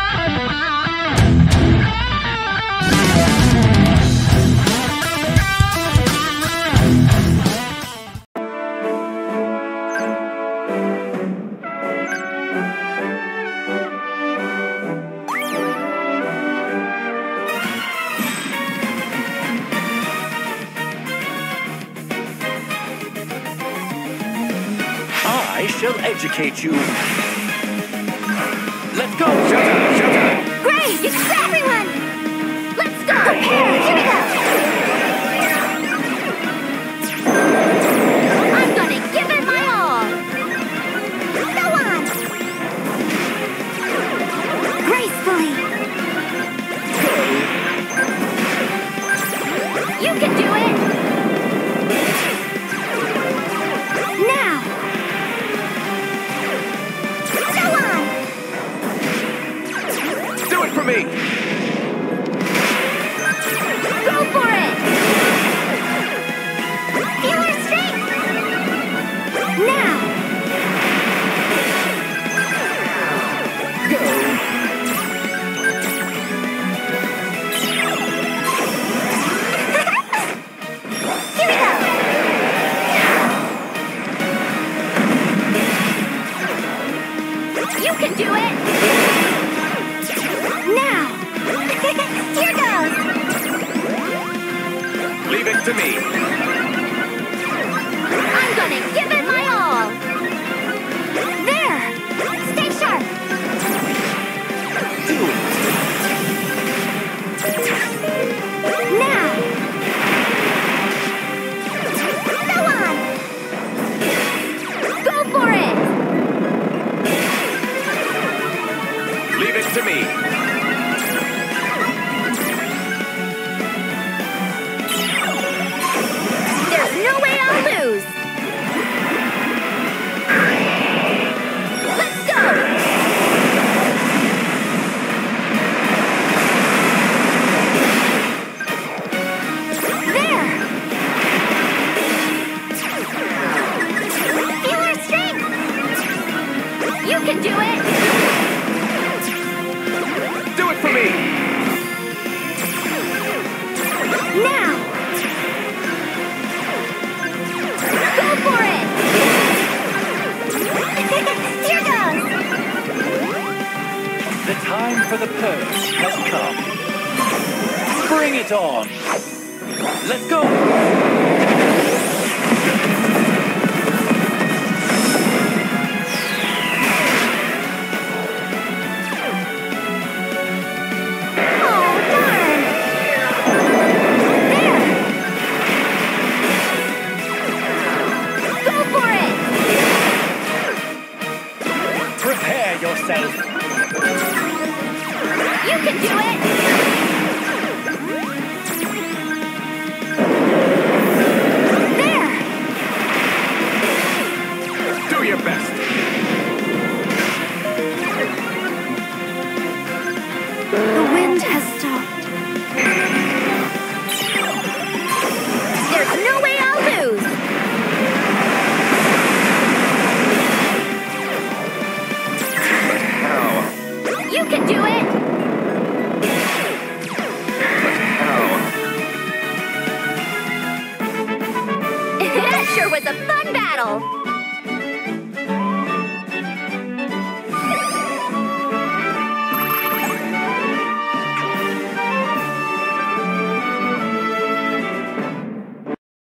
I shall educate you. Let's go! Showtime! Great! It's for everyone! Let's go! Prepare! Here we go! I'm gonna give it my all! Go on! Gracefully! You can do it! Now! For me! Go for it! Feel our strength! Now! Go! Here we go! You can do it! Now! Here goes! Leave it to me! I'm gonna give it my all! There! Stay sharp! Do it! Now! Go on! Go for it! Leave it to me! No way I'll lose! Let's go! There! Feel our strength! You can do it! Do it for me! Now! Go for it! Here goes! The time for the purge has come. Bring it on! Let's go! Oh, darn! There! Go for it! Prepare yourself! You can do it! There! Do your best! The wind has stopped. There's no way I'll lose! How? You can do it!